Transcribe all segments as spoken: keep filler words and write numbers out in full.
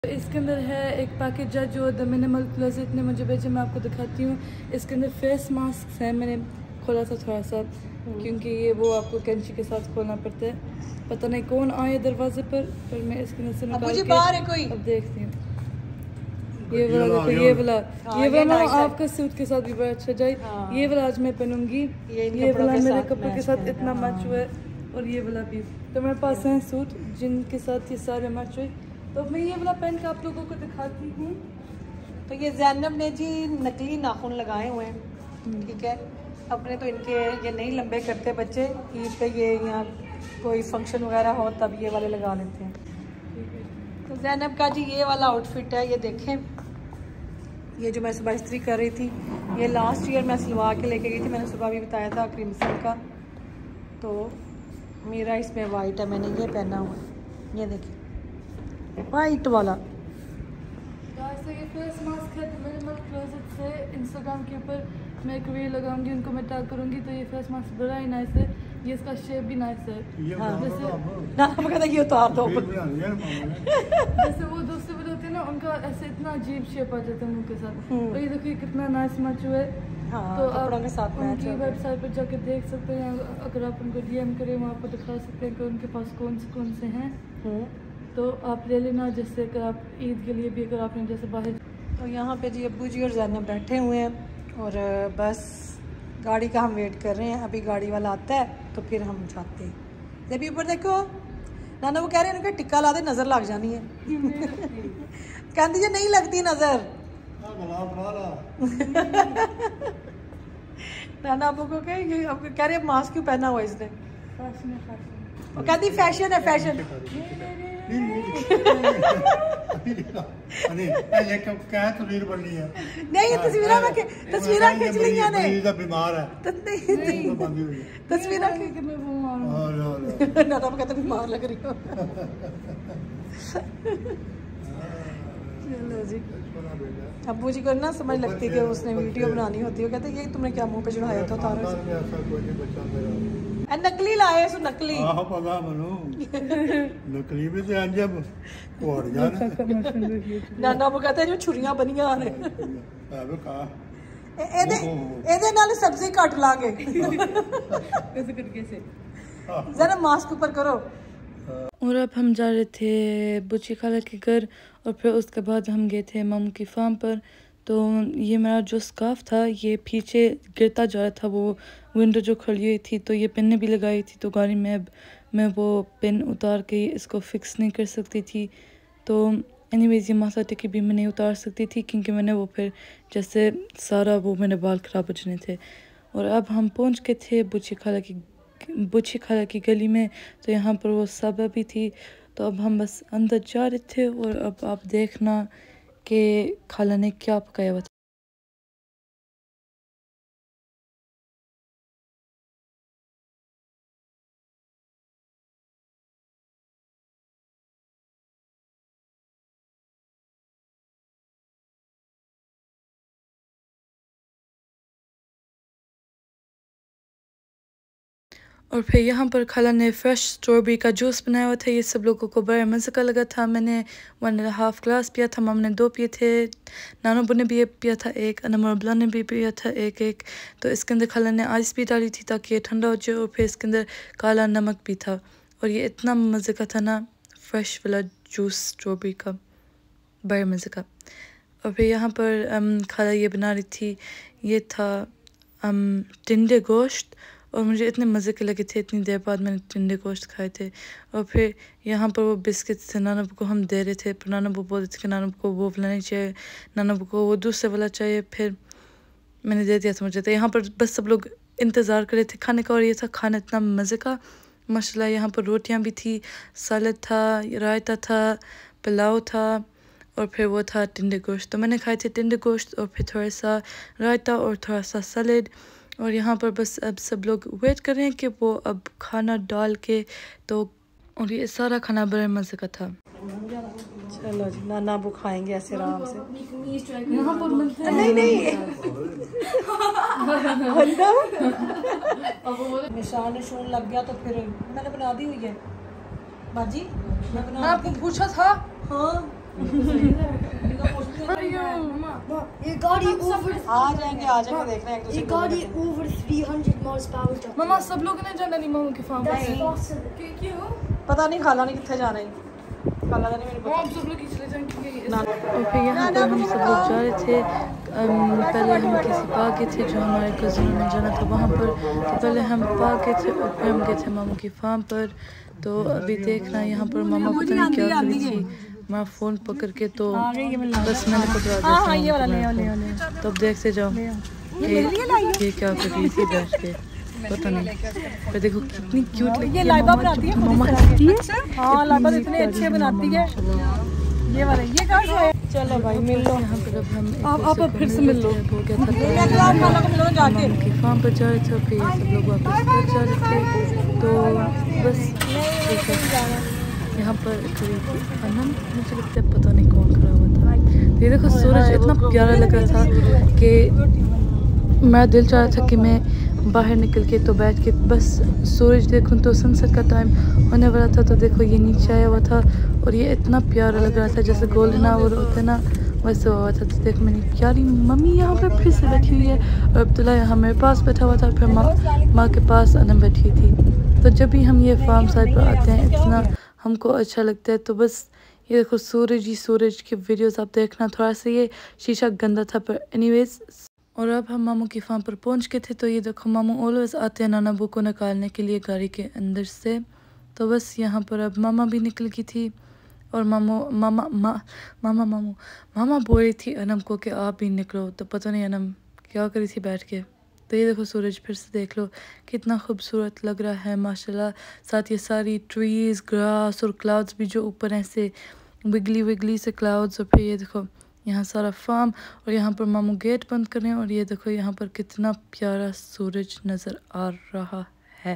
इसके अंदर है एक पैकेज है जो द मिनिमल क्लोजेट ने मुझे भेजा, मैं आपको दिखाती हूँ। इसके अंदर फेस मास्क है, मैंने खोला था थोड़ा सा क्योंकि ये वो आपको कैंची के साथ खोलना पड़ता है। पता नहीं कौन आए दरवाजे पर, पर मैं इसके अंदर से निकाल के बाहर है कोई, अब देखती हूँ। ये वाला देखो, ये वाला ये वाला आपका सूट के साथ भी बड़ा अच्छा जाए। ये वाला आज मैं पहनूंगी, ये वाला मेरे कपड़ों के साथ इतना मैच हुआ है, और ये वाला भी। तो मेरे पास है सूट जिनके साथ ये सारे मैच हुए, तो मैं ये वाला पहन के आप लोगों को दिखाती हूँ। तो ये ज़ैनब ने जी नकली नाखून लगाए हुए हैं, ठीक है। अपने तो इनके ये नहीं लंबे करते बच्चे, ईद पे ये यहाँ कोई फंक्शन वगैरह हो तब ये वाले लगा लेते हैं। तो ज़ैनब का जी ये वाला आउटफिट है, ये देखें। ये जो मैं सुबह इस्त्री कर रही थी, ये लास्ट ईयर मैं सिलवा के लेके गई थी, मैंने सुबह भी बताया था, क्रिम्सन का। तो मेरा इसमें वाइट है, मैंने ये पहना हुआ है, ये देखिए वाइट वाला। तो ये फेस मास्क है मिनिमल क्लोजेट से, इंस्टाग्राम के ऊपर मैं एक रील लगाऊंगी, उनको मैं टैग करूंगी। तो ये फेस मास्क बड़ा ही नाइस है, ये इसका शेप भी नाइस है। हाँ। जैसे ना हम कहते हैं ये उतार दो जैसे वो दूसरे वाले होते हैं ना, उनका ऐसे इतना अजीब शेप आ जाता है मुंह के साथ। तो ये देखिए कितना नाइस मैच हुआ है। हाँ, तो आप के साथ उनकी वेबसाइट पर जाके देख सकते हैं, अगर आप उनको डीएम करें वो आपको दिखा सकते हैं कि उनके पास कौन से कौन से हैं। तो आप ले लेना, जैसे अगर आप ईद के लिए भी अगर आपने जैसे बाहर। तो यहाँ पे जी अब्बू जी और ज़ैनब बैठे हुए हैं, और बस गाड़ी का हम वेट कर रहे हैं। अभी गाड़ी वाला आता है तो फिर हम जाते हैं। जब ऊपर देखो नाना वो कह रहे हैं उनका टिक्का ला दे, नज़र लग जानी है कहती जी नहीं लगती नज़र नाना अबू को कहेंगे, अब कह रहे मास्क क्यों पहना हुआ इसने। वो कहती फैशन है, फैशन तस्वीर बननी है नहीं, तस्वीर में तस्वीर खींच लिया ने, बीमार है तस्वीर ना तो कहते बीमार लग रही हो। चलो जी, अब्बू जी को ना समझ लगती कि उसने वीडियो बनानी होती है, कहते ये तुमने क्या मुंह पे चढ़ाया था तारा नकली लाए सो नकली पता मनु नकली भी से जब कोड़ जाने नाना वो कहते जो छुरियां बनियां ने अब का एदे एदे नाल सब्जी काट लांगे कैसे करके से जरा मास्क ऊपर करो। और अब हम जा रहे थे बुच्ची खाला के घर, और फिर उसके बाद हम गए थे मामू की फार्म पर। तो ये मेरा जो स्कार्फ था ये पीछे गिरता जा रहा था, वो विंडो जो खुली हुई थी, तो ये पिन भी लगाई थी। तो गाड़ी में अब मैं वो पिन उतार के इसको फिक्स नहीं कर सकती थी। तो एनीवेज ये माथा टिकी भी मैं नहीं उतार सकती थी क्योंकि मैंने वो फिर जैसे सारा वो मेरे बाल ख़राब हो जाने थे। और अब हम पहुंच गए थे बुच्ची खाला की बुच्ची खाला की गली में। तो यहाँ पर वो साबा भी थी। तो अब हम बस अंदर जा रहे थे, और अब आप देखना कि खाला ने क्या पकाया हुआ था। और फिर यहाँ पर खाला ने फ्रेश स्ट्रॉबेरी का जूस बनाया हुआ था, ये सब लोगों को बड़ा मज़े का लगा था। मैंने वन एंड हाफ ग्लास पिया था, मामा ने दो पिए थे, नानो बुने भी पिया था एक, अनमरबला ने भी पिया था एक एक। तो इसके अंदर खाला ने आइस भी डाली थी ताकि ये ठंडा हो जाए, और फिर इसके अंदर काला नमक भी था। और ये इतना मज़े का था ना, फ्रेश वाला जूस स्ट्रॉबेरी का, बड़े मज़े का। और फिर यहाँ पर खाला ये बना रही थी, ये था टिंडे गोश्त, और मुझे इतने मज़े के लगे थे। इतनी देर बाद मैंने टिंडे गोश्त खाए थे। और फिर यहाँ पर वो बिस्किट्स थे, नाना को हम दे रहे थे, पर नाना को बोल रहे थे कि नाना को वो वाला नहीं चाहिए, नाना को वो दूसरे वाला चाहिए। फिर मैंने दे दिया था मुझे। तो यहाँ पर बस सब लोग इंतज़ार कर रहे थे खाने का, और ये था खाना इतना मज़े का माशाल्लाह। यहाँ पर रोटियाँ भी थी, सलाद था, रायता था, पुलाव था, और फिर वो था टिंडे गोश्त। तो मैंने खाए थे टिंडे गोश्त, और फिर थोड़ा सा रायता और थोड़ा सा सलाद। और यहाँ पर बस अब सब लोग वेट कर रहे हैं कि वो अब खाना डाल के, तो और ये सारा खाना बड़े मज़े का था। चलो जी, नाना अबू खाएंगे ऐसे आराम से। यहाँ पर मिलते हैं नहीं नहीं निशान निशान लग गया तो फिर मैंने बना दी हुई है बाजी। मैं आपको पूछा था। हाँ ये गाड़ी ओवर आ जाएंगे आ जाएंगे देख रहे हैं एक ये दूसरे गाड़ी over three hundred miles per hour जाती मम्मा सब लोग ने जाना नहीं मामू की फार्म है। पे क्यों पता नहीं खाला नहीं कितने जाना है खाला नहीं मेरे वो हम सब लोग चले जाएंगे ना और फिर यहाँ पर हम सब लोग जा रहे थे। अम, पहले हम किसी पार्क गए थे जो हमारे कज़नों ने जाना था वहाँ पर। तो पहले हम पार्क गए थे और फिर हम गए थे मामू की फार्म पर। तो अभी देखना यहाँ पर मामा पता नहीं क्या करी थी, मैं फ़ोन पकड़ के तो बस मैंने पकड़ा दिया। तो अब देखते जाओ ये ये क्या कर रही थी बैठ के, पता नहीं। पर देखो कितनी क्यूट लगती है लाइबा बनाती है, मामा लगती है। हाँ लाइबा तो इतने अच्छे बनाती है। ये वाला ये कहाँ से है? चलो भाई मिल लो यहाँ पर अब हम एक आप दूसरे आप को फिर से मिल मिल लो। लेते हैं। हो गया था मैं तो आप खाला को मिलो जाके। मामा की फार्म पर जा रहे थे और फिर ये सब लोग वापस घर जा रहे थे। तो बस ठीक है, यहाँ पर खड़ी थी अनम, मुझे लगता है पता नहीं कौन खड़ा हुआ था। तो ये देखो सूरज इतना प्यारा लग रहा था कि मेरा दिल चाह रहा था कि मैं बाहर निकल के तो बैठ के बस सूरज देखूं। तो सनसेट का टाइम होने वाला था तो देखो ये नीचे आया हुआ था और ये इतना प्यारा लग रहा था जैसे गोल्डन आवर होता है ना, वैसे हुआ था। तो देख मैंने प्यारी मम्मी यहाँ पर फिर से बैठी हुई है और अब्दुल्ला यहाँ मेरे पास बैठा हुआ था, फिर माँ माँ के पास अनम बैठी थी। तो जब भी हम ये फार्म साइड पर आते हैं इतना हमको अच्छा लगता है। तो बस ये देखो सूरज ही सूरज की वीडियोस आप देखना। थोड़ा सा ये शीशा गंदा था पर एनीवेज। और अब हम मामू की फार्म पर पहुंच गए थे। तो ये देखो मामू ऑलवेज आते हैं नाना बू को निकालने के लिए गाड़ी के अंदर से। तो बस यहाँ पर अब मामा भी निकल गई थी और मामू मामा मा, मामा मामू मामा बोल रही थी अनम को कि आप भी निकलो। तो पता नहीं अनम क्या करी थी बैठ के। तो ये देखो सूरज फिर से देख लो कितना खूबसूरत लग रहा है माशाल्लाह। साथ ये सारी ट्रीज ग्रास और क्लाउड्स भी जो ऊपर ऐसे विगली विगली से क्लाउड्स। और फिर ये देखो यहाँ सारा फार्म और यहाँ पर मामू गेट बंद कर रहे हैं। और ये देखो यहाँ पर कितना प्यारा सूरज नज़र आ रहा है।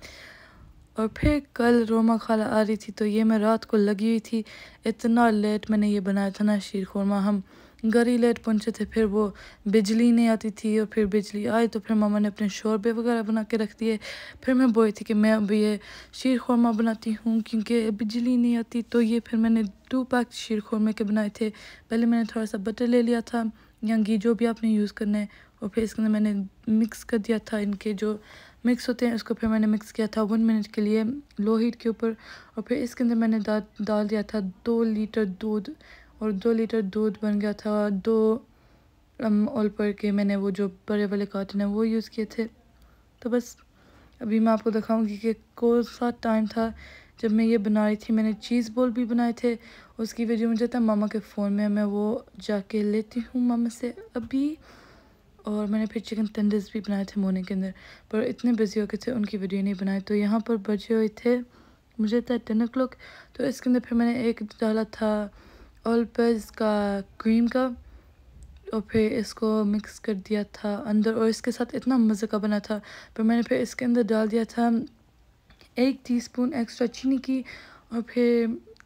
और फिर कल रोमा खाला आ रही थी तो ये मैं रात को लगी हुई थी। इतना लेट मैंने ये बनाया था ना शीर खुरमा, हम घर ही लेट पहुँचे थे। फिर वो बिजली नहीं आती थी और फिर बिजली आई तो फिर मामा ने अपने शोरबे वगैरह बना के रख दिए। फिर मैं बोली थी कि मैं अभी ये शीर खुरमा बनाती हूँ क्योंकि बिजली नहीं आती। तो ये फिर मैंने टू पैक शीर खुरमे के बनाए थे। पहले मैंने थोड़ा सा बटर ले लिया था या घी जो भी आपने यूज़ करना है और फिर इसके अंदर मैंने मिक्स कर दिया था इनके जो मिक्स होते हैं उसको। फिर मैंने मिक्स किया था वन मिनट के लिए लो हीट के ऊपर। और फिर इसके अंदर मैंने दा, डाल दिया था दो लीटर दूध और दो लीटर दूध बन गया था दो ऑल पर के। मैंने वो जो बड़े वाले कार्टन है वो यूज़ किए थे। तो बस अभी मैं आपको दिखाऊंगी कि कौन सा टाइम था जब मैं ये बना रही थी। मैंने चीज़ बॉल भी बनाए थे, उसकी वीडियो मुझे था मामा के फ़ोन में, मैं वो जाके लेती हूँ मामा से अभी। और मैंने फिर चिकन टेंडर्स भी बनाए थे मोर्निंग के अंदर पर इतने बिजी हो गए थे उनकी वीडियो नहीं बनाई। तो यहाँ पर बजे हुए थे मुझे था टेन ओ क्लॉक। तो इसके अंदर फिर मैंने एक डाला था ऑल पर्पज़ का क्रीम का और फिर इसको मिक्स कर दिया था अंदर और इसके साथ इतना मज़े का बना था। पर मैंने फिर इसके अंदर डाल दिया था एक टीस्पून एक्स्ट्रा चीनी की। और फिर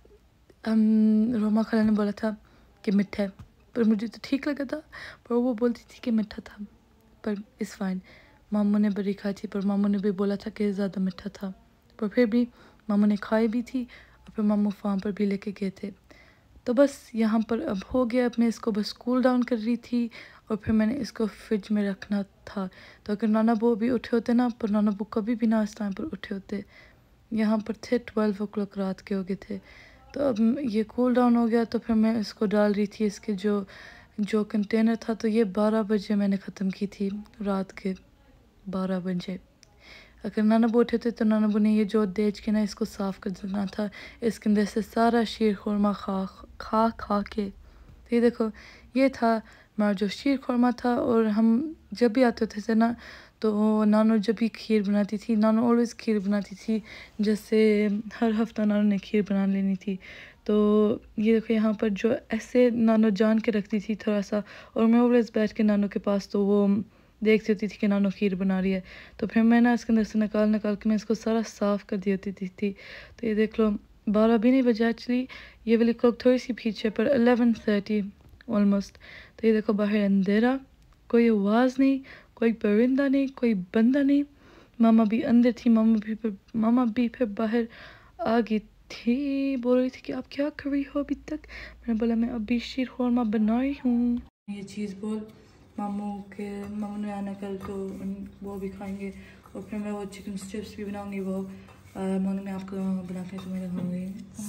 हम रोमा खाला ने बोला था कि मीठा है पर मुझे तो ठीक लगा था पर वो बोलती थी कि मीठा था पर इस फाइन। मामू ने बड़ी खाई थी पर मामू ने भी बोला था कि ज़्यादा मीठा था पर फिर भी मामू ने खाई भी थी और फिर मामू फार्म पर भी लेके गए थे। तो बस यहाँ पर अब हो गया। अब मैं इसको बस कूल डाउन कर रही थी और फिर मैंने इसको फ्रिज में रखना था। तो अगर नाना बो भी उठे होते ना पर नाना बो कभी भी ना इस टाइम पर उठे होते। यहाँ पर थे ट्वेल्व ओ क्लॉक रात के हो गए थे। तो अब ये कूल डाउन हो गया तो फिर मैं इसको डाल रही थी इसके जो जो कंटेनर था। तो ये बारह बजे मैंने ख़त्म की थी रात के बारह बजे। अगर नाना बो उठे थे तो नाना बो ने ये जो देज के ना इसको साफ़ कर देना था। इसके अंदर से सारा शीर खुरमा खा खा खा के। तो ये देखो ये था हमारा जो शीर खुरमा था। और हम जब भी आते थे ना तो नानो जब भी खीर बनाती थी, नानो ऑलवेज़ खीर बनाती थी, जैसे हर हफ्ता नानो ने खीर बना लेनी थी। तो ये देखो यहाँ पर जो ऐसे नानो जान के रखती थी थोड़ा सा और मैं ऑलवेज़ बैठ के नानो के पास तो वो देखती होती थी कि नानो खीर बना रही है। तो फिर मैं ना इसके अंदर से निकाल निकाल के मैं इसको सारा साफ़ कर दी होती थी, थी। तो ये देख लो बारह भी नहीं बजे एक्चुअली, ये वाली क्लॉक थोड़ी सी पीछे पर अलेवन थर्टी ऑलमोस्ट। तो ये देखो बाहर अंधेरा, कोई आवाज़ नहीं, कोई परिंदा नहीं, कोई बंदा नहीं। मामा भी अंदर थी, मामा भी फिर मामा भी फिर बाहर आ गई थी, बोल रही थी कि आप क्या कर रही हो अभी तक। मैंने बोला मैं अभी शीर खुरमा बना रही हूँ। ये चीज़ बोल मामू के मामू ने आना कल तो वो भी खाएंगे, और फिर मैं वो चिकन स्ट्रिप्स भी बनाऊंगी, वो मंग में आपको बना के तुम्हें दिखाऊंगी।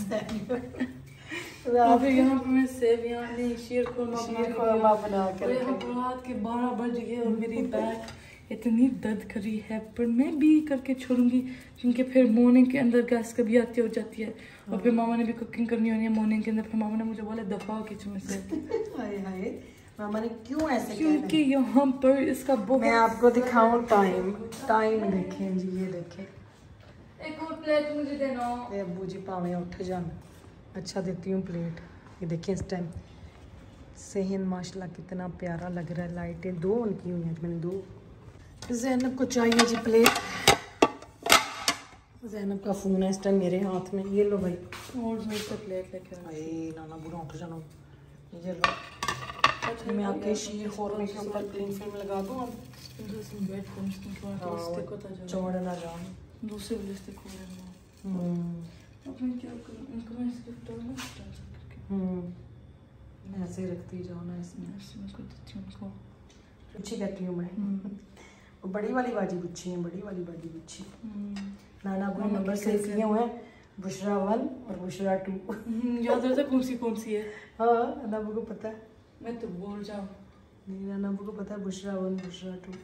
और फिर यहाँ पर मैं सेवियाँ नहीं शीर खुरमा बना के यहाँ पर रात के बारह बज गए और मेरी बैक इतनी दर्द करी है, पर मैं भी करके छोड़ूंगी क्योंकि फिर मॉर्निंग के अंदर गैस कभी आती हो जाती है। और फिर मामा ने भी कुकिंग करनी होनी है मॉर्निंग के अंदर। फिर मामा ने मुझे बोला दफा किचन में से। हाय हाय मामा ने क्यों ऐसे क्योंकि यहाँ पर इसका बहुत मैं आपको दिखाऊं टाइम टाइम देखें जी, ये देखें। एक और प्लेट मुझे देना। ये अब्बू जी पावे उठ जान। अच्छा देती हूँ प्लेट। ये देखिए इस टाइम सेहन माशाल्लाह कितना प्यारा लग रहा है। लाइटें दो उनकी हुई हैं, मैंने दो। ज़ैनब को चाहिए जी प्लेट। ज़ैनब का फ़ोन है इस टाइम मेरे हाथ में। ये लो भाई और जोर से प्लेट लेके आओ। अरे नाना बुरा उठ जाना। ये लो मैं आपके शीर खोरने के ऊपर क्लीन फिल्म लगा दूँ अब। ब्रेड क्रम्स की चौड़ ना जाओ दूसरे लिपस्टिक हो रहे हैं। अब मैं क्या करूँ, इनको मैं इसके ऊपर ना डाल सकती हूँ। ऐसे रखती जाओ ना इसमें। इसमें को देती हूँ उनको। बुच्छी कहती हूँ मैं। वो बड़ी वाली बाजी बुच्छी है, बड़ी वाली बाजी बुच्छी। नाना को नंबर सेव किए हुए हैं, बुशरा वन और बुशरा टू। याद रहता कौन सी कौन सी है? हाँ नाना को पता है। मैं तो बोल जाऊँ। नहीं नाना को पता है बुशरा वन बुशरा टू।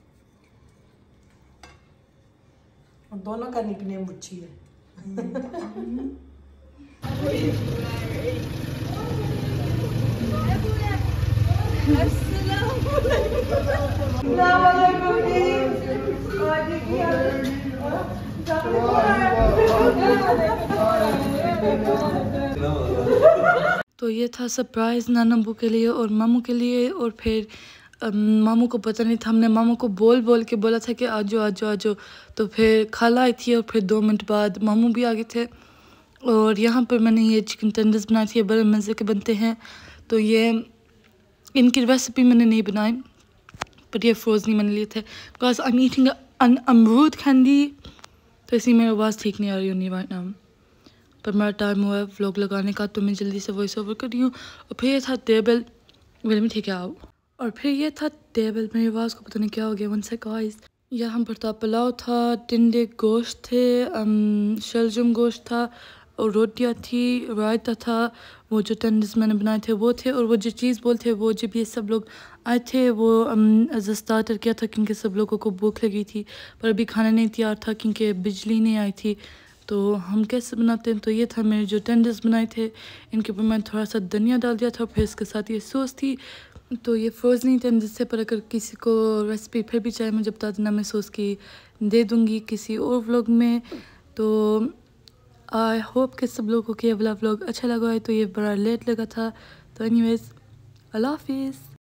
और दोनों का निकनेम बुच्छी है। तो ये था सरप्राइज़ नानम्बू के लिए और मामू के लिए। और फिर मामू को पता नहीं था, हमने मामू को बोल बोल के बोला था कि आजो आजो आजो। तो फिर खाला आई थी और फिर दो मिनट बाद मामू भी आ गए थे। और यहाँ पर मैंने ये चिकन टेंडर्स बनाए थे, बड़े मज़े के बनते हैं। तो ये इनकी रेसिपी मैंने नहीं बनाई, पर ये फ्रोज़न मैंने लिए थे। Because I am eating an अमरूद कैंडी, तो इसलिए मेरी आवाज़ ठीक नहीं आ रही होनी राइट नाउ। पर मेरा टाइम हुआ है व्लॉग लगाने का, तो मैं जल्दी से वॉइस ओवर कर रही हूँ। और फिर ये था टेबल, वेल में ठीक है आओ। और फिर ये था टेबल, मेरी आवाज़ को पता नहीं क्या हो गया। वन से गाइस, यहाँ पर था पुलाव था, टिंडे गोश्त थे, शलजम गोश्त था, और रोटियाँ थी, रायता था, वो जो टेंडर्स मैंने बनाए थे वो थे, और वो जो चीज़ बोल थे वो जब ये सब लोग आए थे वो एज अ स्टार्टर किया था क्योंकि सब लोगों को भूख लगी थी। पर अभी खाना नहीं तैयार था क्योंकि बिजली नहीं आई थी। तो हम कैसे बनाते हैं, तो ये था मेरे जो टेंडर्स बनाए थे, इनके ऊपर मैंने थोड़ा सा धनिया डाल दिया था, फिर इसके साथ ये सॉस थी। तो ये फ्रोज़न टेंडर्स से, पर अगर किसी को रेसिपी फिर भी चाहे मुझे बता देना, मैं सॉस की दे दूँगी किसी और व्लॉग में। तो आई होप कि सब लोगों को ये वाला व्लॉग अच्छा लगा है। तो ये बड़ा लेट लगा था। तो एनीवेज अल्लाह हाफिज़।